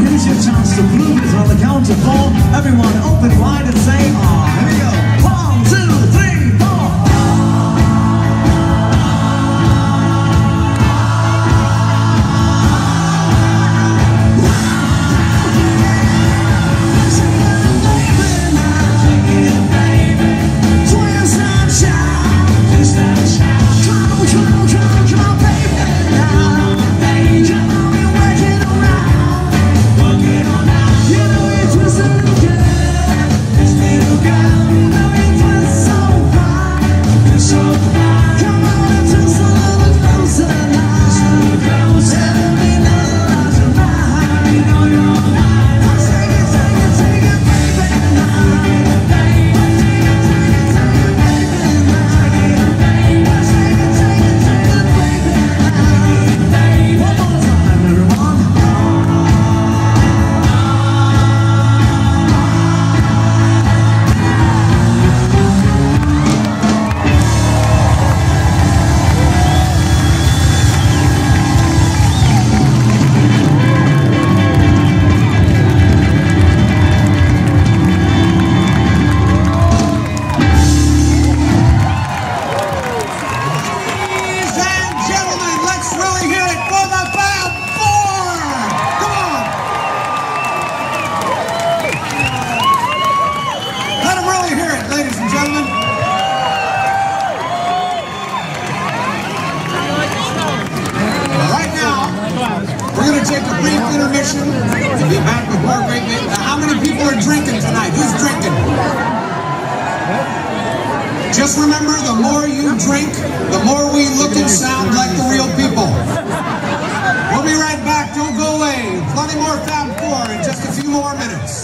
here's your chance to prove it on the count of four. Everyone open wide and say, ah. Here we go. 1, 2, 3, 4. To be back with more great men. How many people are drinking tonight? Who's drinking? Just remember, the more you drink, the more we look and sound like the real people. We'll be right back. Don't go away. Plenty more Fab 4 in just a few more minutes.